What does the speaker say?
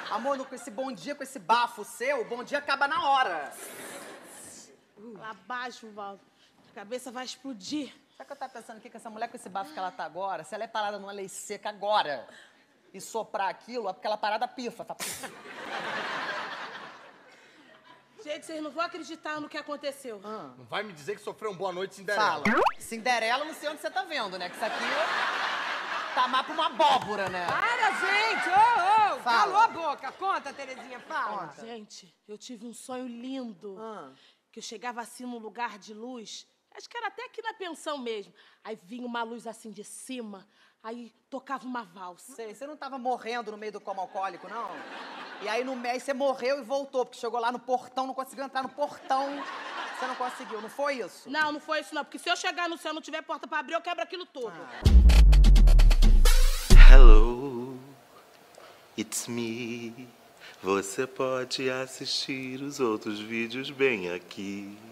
Amor, com esse bom dia, com esse bafo seu, o bom dia acaba na hora. Lá abaixo, Valdo. A cabeça vai explodir. Sabe o que eu tava pensando aqui? Que essa mulher com esse bafo que ela tá agora, se ela é parada numa lei seca agora e soprar aquilo, é porque ela parada pifa, tá? Gente, vocês não vão acreditar no que aconteceu. Não vai me dizer que sofreu uma boa noite Cinderela. Fala. Cinderela, não sei onde você tá vendo, né? Que isso aqui tá mais pra uma abóbora, né? Para, gente! Ô, Fala. calou a boca. Conta, Terezinha, fala. Conta. Gente, eu tive um sonho lindo. Que eu chegava assim num lugar de luz. Acho que era até aqui na pensão mesmo. Aí vinha uma luz assim de cima. Aí tocava uma valsa. Sei, você não tava morrendo no meio do coma alcoólico, não? E aí no meio você morreu e voltou, porque chegou lá no portão, não conseguiu entrar no portão. Você não conseguiu, não foi isso? Não, não foi isso não. Porque se eu chegar no céu e não tiver porta pra abrir, eu quebro aquilo tudo. Hello, it's me. Você pode assistir os outros vídeos bem aqui.